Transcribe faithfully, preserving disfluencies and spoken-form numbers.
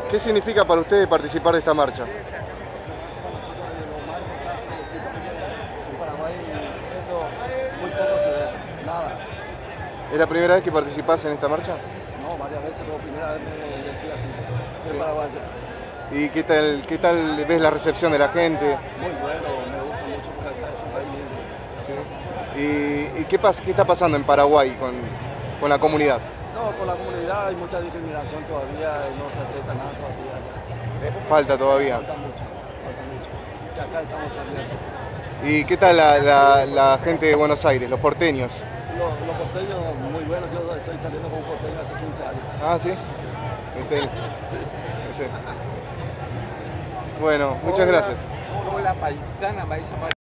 ¿Qué significa para ustedes participar de esta marcha? En Paraguay esto muy poco se ve, nada. ¿Es la primera vez que participás en esta marcha? No, varias veces, pero primera vez me vestí así, de Sí. paraguaya. ¿Y qué tal, qué tal ves la recepción de la gente? Muy bueno, me gusta mucho porque acá es un país libre. ¿Sí? ¿Y, y qué, pas, qué está pasando en Paraguay con, con la comunidad? No, con la comunidad hay mucha discriminación todavía, no se acepta nada todavía. Falta todavía. Falta mucho, falta mucho. Y acá estamos abiertos. ¿Y qué tal la, la, la gente de Buenos Aires, los porteños? Los, los porteños muy buenos, yo estoy saliendo con un porteño hace quince años. Ah, ¿sí? Sí. Es él. Sí. Es él. Bueno, muchas Hola, gracias. Hola, paisana, paisana.